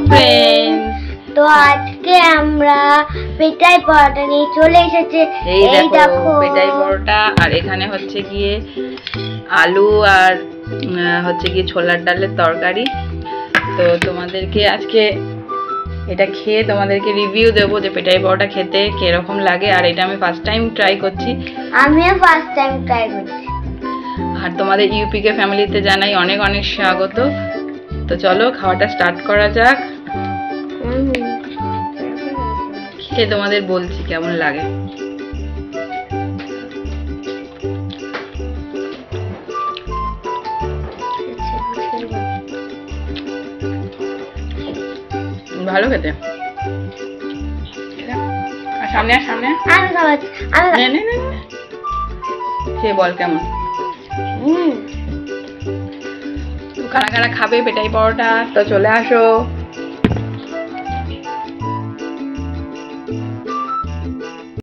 Friends, তো আজকে আমরা পেটাই পরোটা নিয়ে চলে এসেছে। এই দেখো পেটাই পরোটা, আর এখানে হচ্ছে গিয়ে আলু আর হচ্ছে গিয়ে ছোলার ডালের তরকারি। তো তোমাদেরকে আজকে এটা খেয়ে তোমাদেরকে রিভিউ দেবো যে পেটাই পরোটা খেতে কিরকম লাগে। আর এটা আমি ফার্স্ট টাইম ট্রাই করছি। আমিও ফার্স্ট টাইম ট্রাই করছি। আর তোমাদের ইউপিকে ফ্যামিলিতে জানাই অনেক অনেক স্বাগত। তো চলো খাওয়াটা স্টার্ট করা যাক। খেয়ে তোমাদের বলছি কেমন লাগে। ভালো খেতে। আর সামনে আর সামনে আমি খাওয়াচ্ছি। খেয়ে বল কেমন। কারা কারা খাবে পেটাই পরোটা তো চলে আসো।